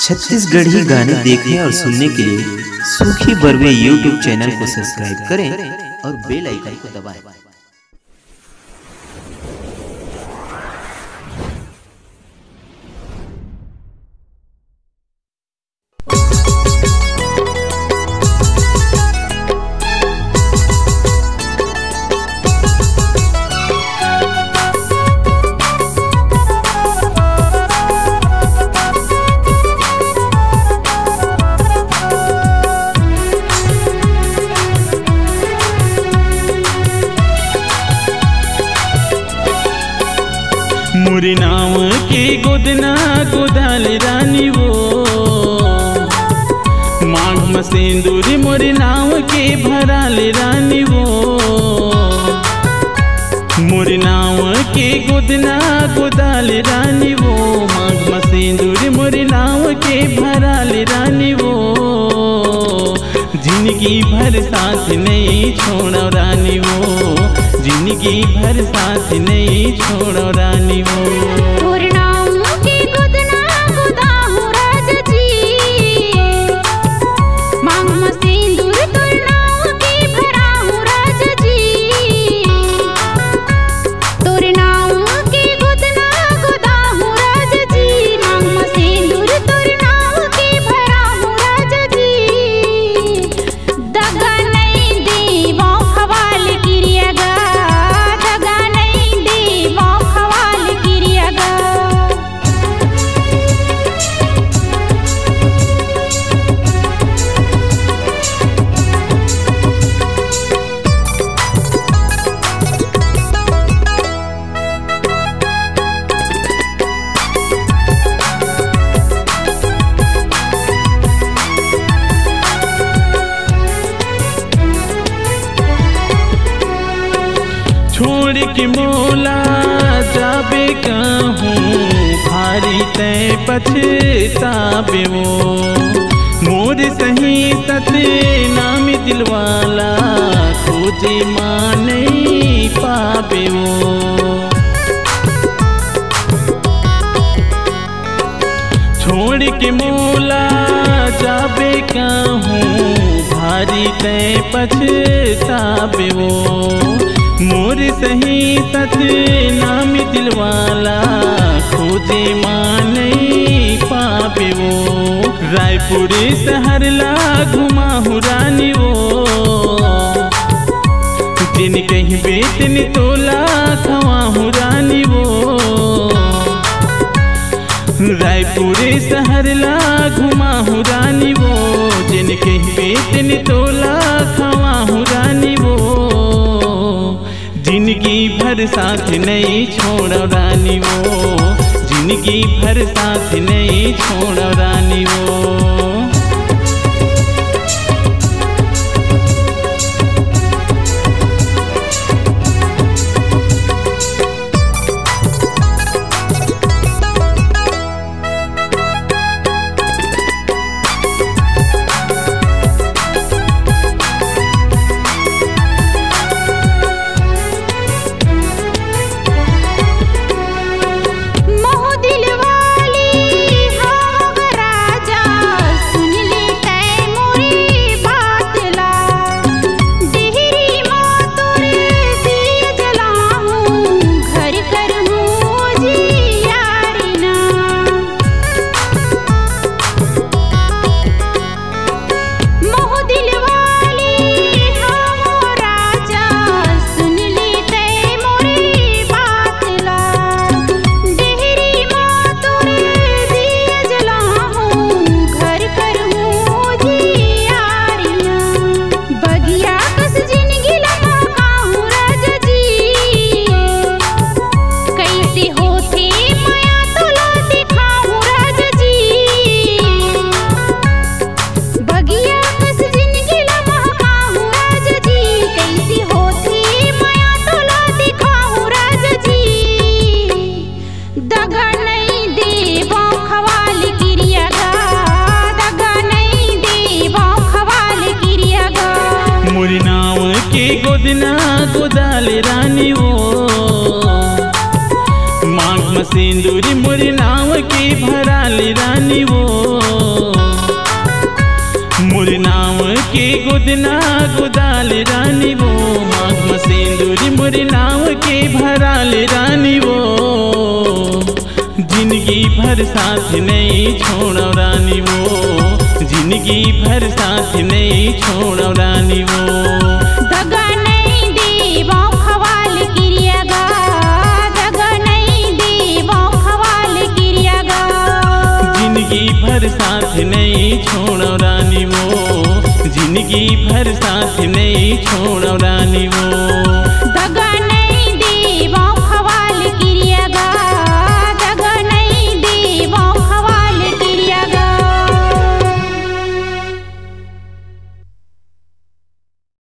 छत्तीसगढ़ी गाने देखने और सुनने के लिए सूखी बरवे यूट्यूब चैनल को सब्सक्राइब करें और बेल आइकन को दबाएं। मोरी नाव के गोदना गोदाल रानी वो माघ में सिंदूरी मोरी नाव के भराल रानी वो मोरी नाव के गोदना गोदाल रानी वो माघ में सिंदूरी मोरी नाव के भराल रानी वो जिंदगी भर साथ नहीं छोड़ो रानी वो जिंदगी भर साथ नहीं छोड़ो रानी वो। छोड़ के मोला जाबे कहूँ भारी तय पछताबे वो मोर सही सत नाम दिलवाला खोजे माँ नहीं पाबे वो छोड़ के मोला जाबे कहूँ भारी तय पछताबे वो मोर सही सत नाम दिलवाला खोजे माँ नहीं पाबे वो रायपुर शहर ला घुमा हूँ रानी वो दिन कहीं बेतन तोला खवा हूँ रानी वो रायपुर शहर ला घुमा हूँ रानी वो दिन कहीं बेतन तोला खवा हूँ रानी वो जिंदगी भर साथ नहीं छोड़ो रानी वो जिंदगी भर साथ नहीं छोड़ो रानी वो। गोदना गोदाल रानी वो मांग में सिंदूरी मोरी नाव की भराली रानी वो। गोदना गोदाल रानी वो, मांग में सिंदूरी मोरे नाव के भराल रानी वो, जिंदगी भर साथ नहीं छोड़ो रानी वो, जिंदगी भर साथ नहीं छोड़ो रानी वो। दगा नहीं देवो खवाल किरियागा, दगा नहीं देवो खवाल किरियागा, जिंदगी भर साथ नहीं छोड़ो रानी वो, जिंदगी भर साथ नहीं छोड़ो